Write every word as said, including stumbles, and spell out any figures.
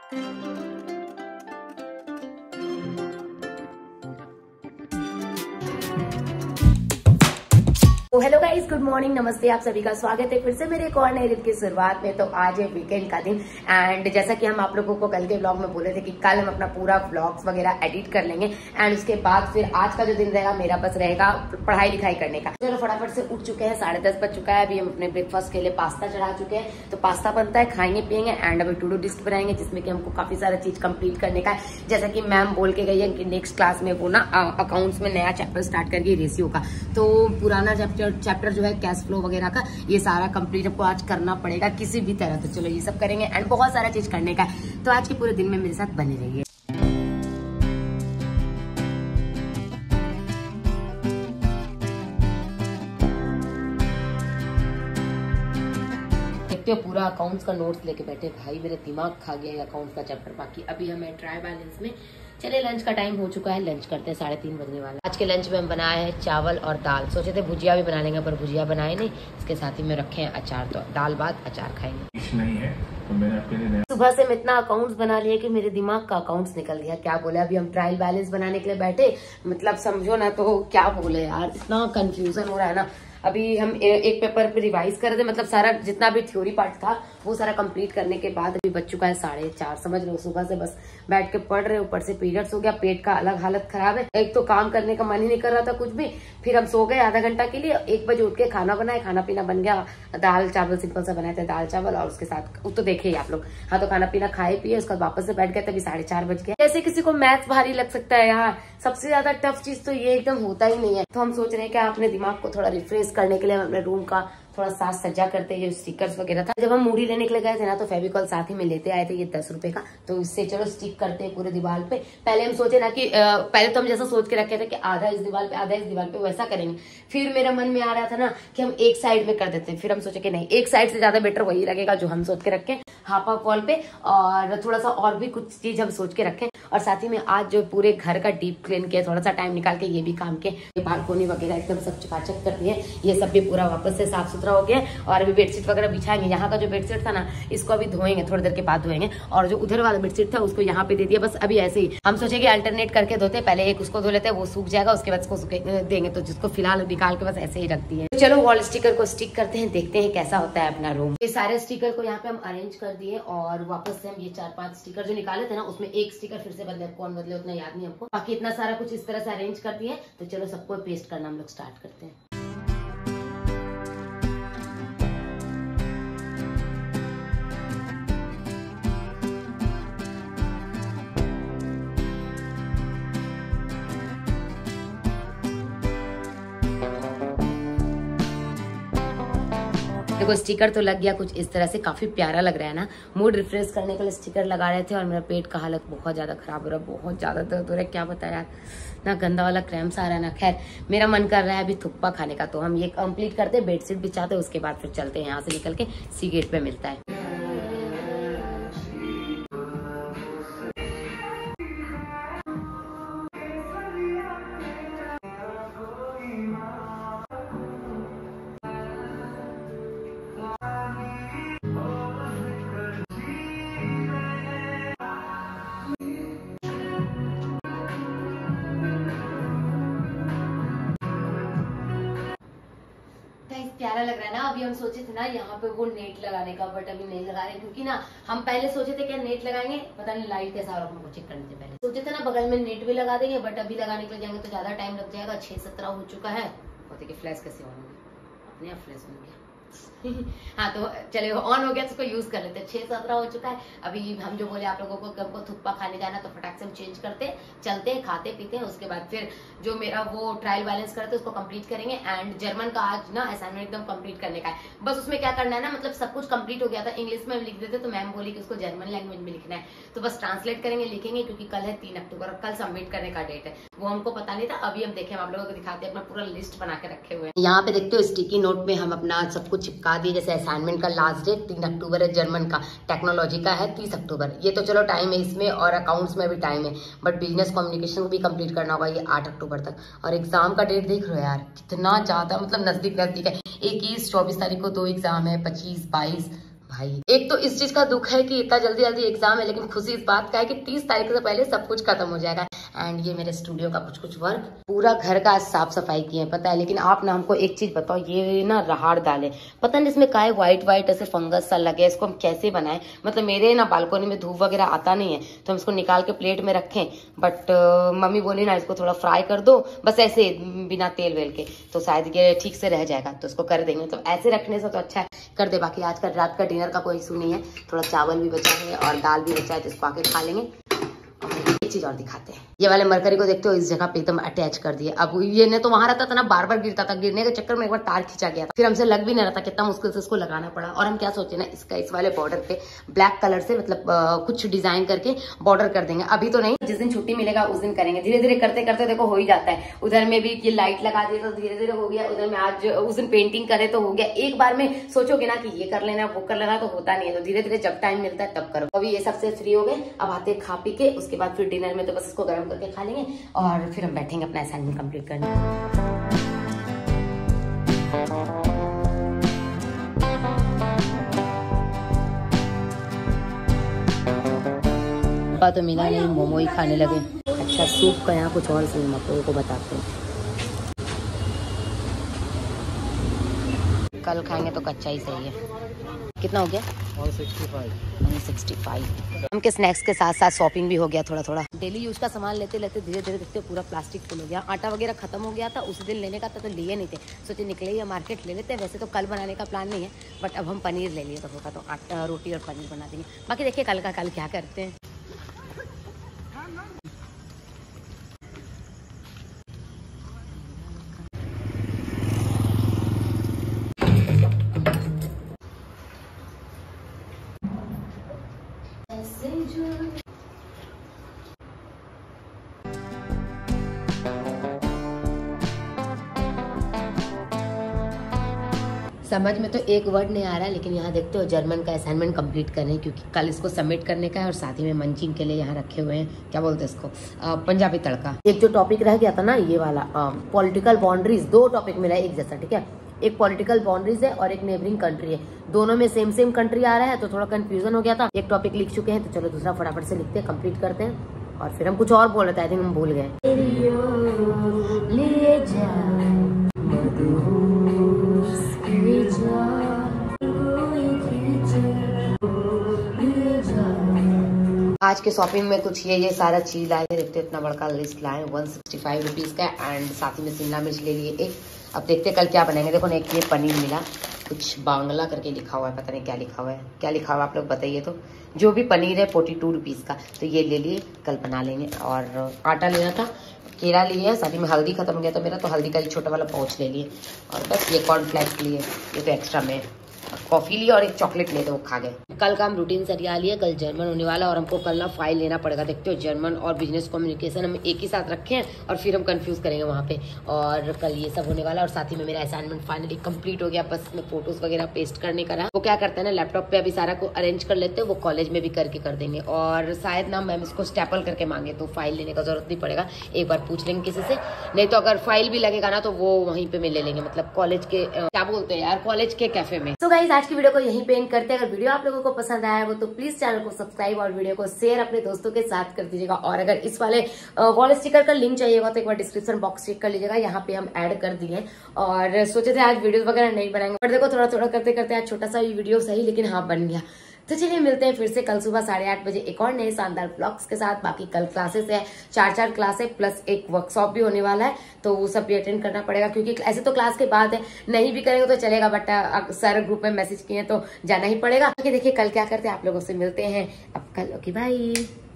तो hello guys, good morning, नमस्ते, आप सभी का स्वागत है फिर से मेरे एक और नए दिन की शुरुआत में। तो आज है वीकेंड का दिन एंड जैसा कि हम आप लोगों को कल के व्लॉग में बोले थे कि कल हम अपना पूरा व्लॉग्स वगैरह एडिट कर लेंगे एंड उसके बाद फिर आज का जो दिन रहेगा मेरा बस रहेगा पढ़ाई लिखाई करने का। चलो फटाफट से उठ चुके हैं, साढ़े दस बज चुका है। अभी हम अपने ब्रेकफास्ट के लिए पास्ता चढ़ा चुके हैं, तो पास्ता बनता है, खाएंगे पियेंगे एंड अभी टू डू लिस्ट बनाएंगे जिसमें कि हमको काफी सारा चीज कंप्लीट करने का है। जैसा कि मैम बोल के गई है कि नेक्स्ट क्लास में वो ना अकाउंट्स में नया चैप्टर स्टार्ट करके रेशियो का, तो पुराना चैप्टर चैप्टर जो है कैश फ्लो वगैरह का, ये सारा कंप्लीट आपको आज करना पड़ेगा किसी भी तरह। तो चलो ये सब करेंगे एंड बहुत सारा चीज करने का है, तो आज के पूरे दिन में मेरे साथ बने रहिए। पूरा अकाउंट्स का नोट्स लेके बैठे, भाई मेरा दिमाग खा गया अकाउंट्स का चैप्टर। बाकी अभी हमें ट्राई बैलेंस में चले, लंच का टाइम हो चुका है, लंच करते हैं, साढ़े तीन बजने वाला। आज के लंच में हम बनाए हैं चावल और दाल। सोचे थे भुजिया भी बना लेंगे पर भुजिया बनाए नहीं, इसके साथ ही में रखे हैं अचार, तो दाल बाद अचार खाएंगे। नहीं है तो मैंने आपके लिए सुबह से मैं इतना अकाउंट्स बना लिया कि मेरे दिमाग का अकाउंट्स निकल गया। क्या बोले, अभी हम ट्रायल बैलेंस बनाने के लिए बैठे, मतलब समझो ना, तो क्या बोले यार, इतना कंफ्यूजन हो रहा है ना। अभी हम एक पेपर पे रिवाइज कर रहे थे, मतलब सारा जितना भी थ्योरी पार्ट था वो सारा कंप्लीट करने के बाद अभी बच चुका है साढ़े चार। समझ लो सुबह से बस बैठ के पढ़ रहे, ऊपर से पीरियड्स हो गया, पेट का अलग हालत खराब है। एक तो काम करने का मन ही नहीं कर रहा था कुछ भी, फिर हम सो गए आधा घंटा के लिए। एक बजे उठ के खाना बनाए, खाना पीना बन गया, दाल चावल सिंपल सा बनाए थे, दाल चावल और उसके साथ वो तो देखे ही आप लोग। हाँ, तो खाना पीना खाए पिए, उसके बाद वापस से बैठ गए, तभी साढ़े चार बज गए। जैसे किसी को मैथ्स भारी लग सकता है यार, सबसे ज्यादा टफ चीज तो ये एकदम होता ही नहीं है। तो हम सोच रहे हैं कि अपने दिमाग को थोड़ा रिफ्रेश करने के लिए हम अपने रूम का थोड़ा साज सज्जा करते हैं। जो स्टिकर्स वगैरह था, जब हम मूढ़ी लेने के लिए गए थे ना, तो फेविकॉल साथ ही में लेते आए थे, ये दस रुपए का, तो इससे चलो स्टिक करते हैं पूरे दीवार पे। पहले हम सोचे ना कि आ, पहले तो हम जैसा सोच के रखे थे कि आधा इस दीवार पे आधा इस दीवार पे, वैसा करेंगे। फिर मेरा मन में आ रहा था ना कि हम एक साइड में कर देते हैं, फिर हम सोचे कि नहीं, एक साइड से ज्यादा बेटर वही लगेगा जो हम सोच के रखे हाफ हाफ वॉल पे, और थोड़ा सा और भी कुछ चीज हम सोच के रखें। और साथ ही में आज जो पूरे घर का डीप क्लीन किया, थोड़ा सा टाइम निकाल के ये भी काम किया, बालकोनी वगैरह एकदम सब चकाचक कर दिए, ये सब भी पूरा वापस से साफ सुथरा हो गया। और अभी बेडशीट वगैरह बिछाएंगे। यहाँ का जो बेडशीट था ना, इसको अभी धोएंगे, थोड़ी देर के बाद धोएंगे, और जो उधर वाला बेडशीट था उसको यहाँ पे दे दिया। बस अभी ऐसे ही हम सोचेंगे अल्टरनेट करके धोते, पहले एक उसको धो लेते हैं, वो सूख जाएगा, उसके बाद उसको देंगे, तो जिसको फिलहाल निकाल के बस ऐसे ही रख दिए। तो चलो वॉल स्टिकर को स्टिक करते हैं, देखते हैं कैसा होता है अपना रूम। ये सारे स्टिकर को यहाँ पे हम अरेंज कर दिए और वापस से हम ये चार पांच स्टिकर जो निकाले थे ना, उसमें एक स्टिकर फिर से बदले, कौन बदले उतना याद नहीं हमको। बाकी इतना सारा कुछ इस तरह से अरेंज कर दिए। तो चलो सबको पेस्ट करना हम लोग स्टार्ट करते हैं। देखो स्टिकर तो लग गया कुछ इस तरह से, काफी प्यारा लग रहा है ना। मूड रिफ्रेश करने के लिए स्टिकर लगा रहे थे और मेरा पेट का हालत बहुत ज्यादा खराब हो रहा है, बहुत ज्यादा दर्द हो रहा है, क्या बताया यार, ना गंदा वाला क्रैम्स आ रहा है ना। खैर मेरा मन कर रहा है अभी थुप्पा खाने का, तो हम ये कंप्लीट करते हैं, बेडशीट बिछाते हैं, उसके बाद फिर चलते हैं यहाँ से निकल के, सी गेट पे मिलता है। प्यारा लग रहा है ना। अभी हम सोचे थे ना यहाँ पे वो नेट लगाने का, बट अभी नहीं लगा रहे, क्योंकि ना हम पहले सोचे थे क्या नेट लगाएंगे, पता नहीं लाइट कैसा आ रहा है, चेक करने से पहले सोचे थे ना बगल में नेट भी लगा देंगे, बट अभी लगाने के लिए जाएंगे तो ज्यादा टाइम लग जाएगा। छह सत्रह हो चुका है, देखिए फ्लैश कैसे ऑन होंगे, अपने आप फ्लैश होंगे। हाँ तो चले ऑन हो गया तो उसको यूज कर लेते हैं। छह सत्रह हो चुका है। अभी हम जो बोले आप लोगों को कब को थुप्पा खाने जाना, तो फटाक से हम चेंज करते चलते हैं, खाते पीते हैं, उसके बाद फिर जो मेरा वो ट्रायल बैलेंस करते उसको कंप्लीट करेंगे। एंड जर्मन का आज ना असाइनमेंट एकदम कंप्लीट करने का है, बस उसमें क्या करना है ना, मतलब सब कुछ कंप्लीट हो गया था, इंग्लिश में लिख देते, तो मैम बोली कि उसको जर्मन लैंग्वेज में लिखना है, तो बस ट्रांसलेट करेंगे, लिखेंगे, क्योंकि कल है तीन अक्टूबर और कल सबमिट करने का डेट है, वो हमको पता नहीं था। अभी हम देखें, हम आप लोगों को दिखाते हैं, अपना पूरा लिस्ट बना के रखे हुए हैं। यहाँ पे देखते हो स्टिकी नोट में हम अपना सब कुछ चिपका दिए, जैसे असाइनमेंट का लास्ट डेट तीन अक्टूबर है, जर्मन का टेक्नोलॉजी का है तीस अक्टूबर। ये तो चलो टाइम है इसमें, और अकाउंट्स में भी टाइम है, बट बिजनेस कम्युनिकेशन भी कंप्लीट करना होगा, ये आठ अक्टूबर तक। और एग्जाम का डेट देख रहे हो यार, कितना ज्यादा मतलब नजदीक नजदीक है। इक्कीस चौबीस तारीख को दो एग्जाम है, पच्चीस बाईस भाई एक तो इस चीज का दुख है कि इतना जल्दी जल्दी एग्जाम है, लेकिन खुशी इस बात का है कि तीस तारीख से पहले सब कुछ खत्म हो जाएगा। एंड ये मेरे स्टूडियो का कुछ कुछ वर्क, पूरा घर का साफ सफाई किए हैं पता है। लेकिन आप ना हमको एक चीज बताओ, ये ना राहड़ दाल है, पता नहीं इसमें काय व्हाइट व्हाइट ऐसे फंगस सा लगे, इसको हम कैसे बनाएं। मतलब मेरे ना बालकोनी में धूप वगैरह आता नहीं है तो हम इसको निकाल के प्लेट में रखें, बट मम्मी बोली ना इसको थोड़ा फ्राई कर दो बस ऐसे बिना तेल वेल के, तो शायद ये ठीक से रह जाएगा, तो इसको कर देंगे। तो ऐसे रखने से तो अच्छा है कर दे। बाकी आज का रात का डिनर का कोई इशू नहीं है, थोड़ा चावल भी बचा है और दाल भी बचा है, तो इसको आके खा लेंगे। और एक चीज और दिखाते हैं, ये वाले मरकरी को देखते हो इस जगह पे एकदम अटैच कर दिए। अब ये ने तो वहां रहता था ना, बार बार गिरता था, गिरने के चक्कर में एक बार तार खींचा गया था, फिर हमसे लग भी नहीं रहा था, कितना मुश्किल से इसको लगाना पड़ा। और हम क्या सोचे ना, इसका इस वाले बॉर्डर पे ब्लैक कलर से मतलब आ, कुछ डिजाइन करके बॉर्डर कर देंगे। अभी तो नहीं, जिस दिन छुट्टी मिलेगा उस दिन करेंगे, धीरे धीरे करते करते देखो हो ही जाता है। उधर में भी ये लाइट लगा दिए तो धीरे धीरे हो गया, उधर में आज उस दिन पेंटिंग करे तो हो गया। एक बार में सोचोगे ना कि ये कर लेना वो कर लेना तो होता नहीं है, तो धीरे धीरे जब टाइम मिलता है तब करो। अभी ये सबसे फ्री हो गए, अब आते खा पी के, उसके बाद फिर डिनर में तो बस इसको गर्म करके खा लेंगे और फिर हम बैठेंगे अपना असाइनमेंट कंप्लीट करने। तो मिला नहीं, मोमो ही खाने लगे। अच्छा सूप का यहाँ कुछ और सीन आप लोगों को बताते हैं, कल खाएंगे तो कच्चा ही सही है। कितना हो गया? One sixty five. हम के स्नैक्स के साथ साथ शॉपिंग भी हो गया थोड़ा थोड़ा। डेली यूज का सामान लेते लेते धीरे धीरे देखते पूरा प्लास्टिक फुल हो गया। आटा वगैरह खत्म हो गया था, उस दिन लेने का था तो लिए नहीं थे, सोचे निकले ही मार्केट ले लेते हैं। वैसे तो कल बनाने का प्लान नहीं है, बट अब हम पनीर ले लिए तो होगा तो आटा रोटी और पनीर बना देंगे। बाकी देखिए कल का कल क्या करते हैं। समझ में तो एक वर्ड नहीं आ रहा है, लेकिन यहाँ देखते हो जर्मन का असाइनमेंट कंप्लीट कर रहे हैं, क्योंकि कल इसको सबमिट करने का है। और साथ ही में मंचिंग के लिए यहाँ रखे हुए हैं, क्या बोलते हैं इसको, आ, पंजाबी तड़का। एक जो टॉपिक रह गया था ना ये वाला पॉलिटिकल बाउंड्रीज, दो टॉपिक मिला है एक जैसा, ठीक है। एक पॉलिटिकल बाउंड्रीज है और एक नेबरिंग कंट्री है, दोनों में सेम सेम कंट्री आ रहा है, तो थोड़ा कंफ्यूजन हो गया था। एक टॉपिक लिख चुके हैं तो चलो दूसरा फटाफट से लिखते हैं, कंप्लीट करते हैं। और फिर हम कुछ और बोल रहे थे, आई थिंक हम भूल गए। आज के शॉपिंग में कुछ ये ये सारा चीज लाए थे, देखते इतना बड़का लिस्ट लाए, वन सिक्सटी फाइव रुपीज का। एंड साथ ही में शिमला मिर्च ले लिए एक। अब देखते कल क्या बनाएंगे। देखो एक ये पनीर मिला, कुछ बांग्ला करके लिखा हुआ है, पता नहीं क्या लिखा हुआ है, क्या लिखा हुआ है आप लोग बताइए। तो जो भी पनीर है फोर्टी टू रुपीज का, तो ये ले लिए, कल बना लेंगे। और आटा लेना था, केला लिए, साथ ही में हल्दी खत्म हो गया तो मेरा, तो हल्दी का एक छोटा वाला पाउच ले लिए। और बस ये कॉर्नफ्लेक्स लिए, ये तो एक्स्ट्रा में कॉफी ली और एक चॉकलेट ले, तो वो खा गए। कल का हम रूटीन सरिया लिया, कल जर्मन होने वाला और हमको कल ना फाइल लेना पड़ेगा। देखते हो जर्मन और बिजनेस कम्युनिकेशन हम एक ही साथ रखे हैं और फिर हम कंफ्यूज करेंगे वहाँ पे। और कल ये सब होने वाला और साथ ही में मेरा असाइनमेंट फाइनली कंप्लीट हो गया, बस में फोटोज वगैरह पेस्ट करने का रहा। वो क्या करते हैं ना, लैपटॉप पे अभी सारा को अरेंज कर लेते हैं, वो कॉलेज में भी करके कर देंगे। और शायद ना मैम इसको स्टेपल करके मांगे तो फाइल लेने का जरूरत नहीं पड़ेगा, एक बार पूछ लेंगे किसी से। नहीं तो अगर फाइल भी लगेगा ना तो वो वहीं पे ले लेंगे, मतलब कॉलेज के क्या बोलते हैं यार, कॉलेज के कैफे में। सो गाइस आज की वीडियो को यहीं पे एंड करते हैं। अगर वीडियो आप लोगों को पसंद आया हो तो प्लीज चैनल को सब्सक्राइब और वीडियो को शेयर अपने दोस्तों के साथ कर दीजिएगा। और अगर इस वाले वॉल स्टिकर का लिंक चाहिएगा तो एक बार डिस्क्रिप्शन बॉक्स चेक कर लीजिएगा, यहाँ पे हम ऐड कर दिए। और सोचे थे आज वीडियो वगैरह नहीं बनाएंगे, पर देखो थोड़ा थोड़ा करते करते आज छोटा सा वीडियो सही लेकिन हाँ बन गया। तो चलिए मिलते हैं फिर से कल सुबह साढ़े आठ बजे एक और नए शानदार ब्लॉग्स के साथ। बाकी कल क्लासेस है, चार चार क्लास है, प्लस एक वर्कशॉप भी होने वाला है, तो वो सब भी अटेंड करना पड़ेगा, क्योंकि ऐसे तो क्लास के बाद है, नहीं भी करेंगे तो चलेगा, बट सर ग्रुप में मैसेज किए तो जाना ही पड़ेगा। देखिए कल क्या करते हैं, आप लोगों से मिलते हैं अब कल। Okay bye.